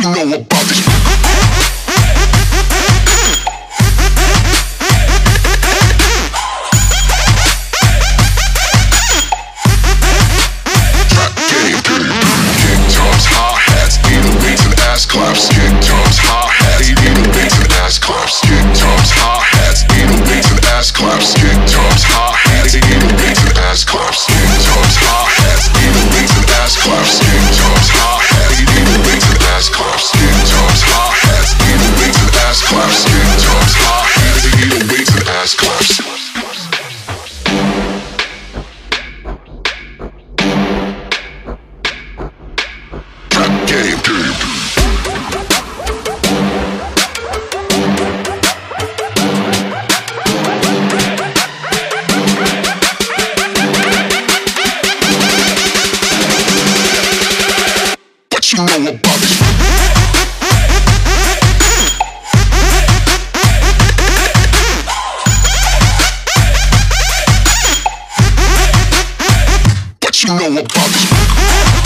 you know about this? Trap game, kick drums, hi-hats, 808s and ass claps. Kick drums, hi-hats, 808s and ass claps. Kick drums, hi-hats, 808s and ass claps. Kick drums, hi-hats, 808s and ass claps. Kick drums, hi-hats, 808s and ass claps. Kick drums, hi-hats, 808s and ass claps. Kick drums, hi-hats, 808s and ass claps. Kick drums, hi-hats, 808s and ass claps. Trap game, what you know about this? What you know about this?